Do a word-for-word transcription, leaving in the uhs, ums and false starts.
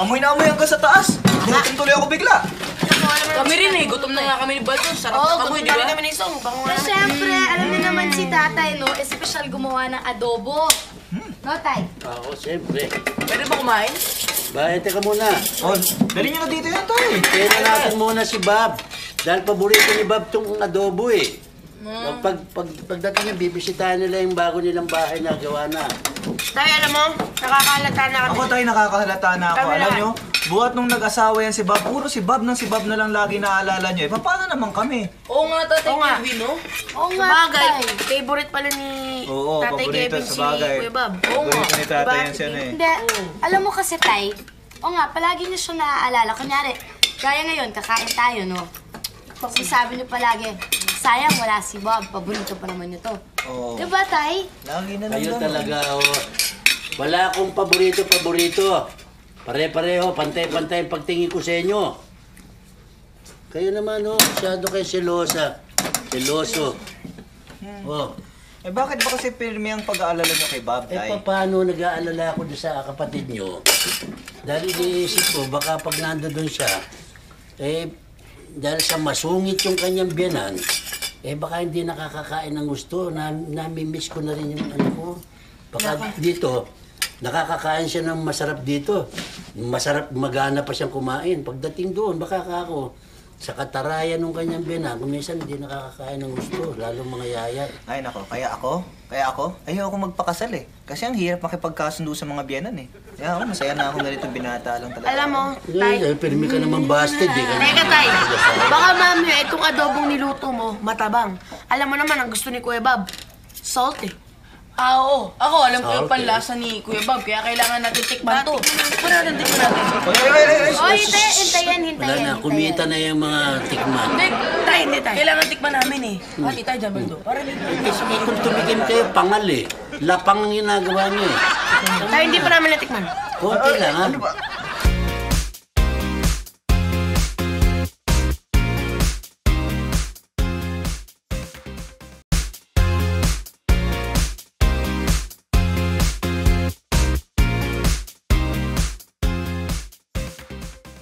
Amoy na amoy hanggang sa taas. Gutom tuloy ako bigla. Kami rin eh, gutom na nga kami ni Baldo. Sarap Oo, na kamoy, di gutom ba? na kami ni Song. Bango nga Pero naman. syempre, alam niyo naman si tatay, no? Espesyal gumawa ng adobo. No, tay? Oo, siyempre. Pwede ba kumain? Bakit, teka muna. Oh, dali niyo na dito yan, Tay. Kaya na natin muna si Bob. Dahil paborito ni Bob tong adobo eh. Pag, pag, pagdating niya, bibisitahin nila yung bago nilang bahay na gawa na. Tay, alam mo, nakakalata na kami. Ako, Tay, nakakahalata na ako. Kami Alam lahat. niyo, buhat nung nag-asawa yan si Bob, puro si Bob nang si Bob na lang lagi naaalala niyo. Eh, paano naman kami? Oo nga, Tatay Oo nga. Kevin, no? Oo nga, Sabagay, tay. favorite pala ni Oo, Tatay paborito Kevin sa si bagay. Kuya Bob. Paborito ni tatay Diba? yan siya na eh. Hindi, alam mo kasi, tay, o nga, palagi niyo siya naaalala. Kunyari, gaya ngayon, kakain tayo, no? Sabi niyo palagi, sayang wala si Bob, paborito pa naman niyo to. Oo. Diba, tay? Lagi na lang Kayo lang. talaga, oh. Wala akong paborito-paborito. Pare-pareho, pantay-pantay ang pagtingin ko sa inyo. Kayo naman, oh, masyado kayo selosa. Seloso. Oh. Eh, bakit ba kasi pirmi ang pag-aalala niyo kay Bob, Eh, Tay? paano nag-aalala ako doon sa kapatid nyo? Dahil iniisip ko, baka pag nando doon siya, eh, dahil sa masungit yung kanyang biyanan, eh, baka hindi nakakakain ng gusto. Na, namimiss ko na rin yung ano ko. Baka dito, nakakakain siya ng masarap dito. Masarap, magana pa siyang kumain. Pagdating doon, baka ako, sa katarayan ng kanyang biyanan, kung minsan hindi nakakakain ng gusto, lalo mga yayat. Ay, nako, kaya ako, kaya ako, ayaw ako magpakasal eh. Kasi ang hirap makipagkasundo sa mga biyanan eh. Kaya ako, masaya na ako ganito, binata lang talaga. Alam mo, Eh, Tay, eh, pirmi ka naman busted eh. teka Tay, baka mami, itong adobong niluto mo, matabang. Alam mo naman, ang gusto ni Kuya Bob, salt eh. Ah, oo. Ako, alam ko yung Okay. panlasa ni Kuya Bob, kaya kailangan natin tikman to. Para natin tikman natin. Oy, oy, oy, oy. O, hintayin, hintayin, Wala hintayin. na, kumita na yung mga tikman. Hindi, Tay, hindi Tay. kailangan tikman namin eh. Pati tayo dyan, Baldo. Para dito. Kasi kung tumigim kayo, pangal eh. Lapang ang ginagawa niyo eh. Tay, hindi pa namin natikman. Konti lang ha. Ano ba?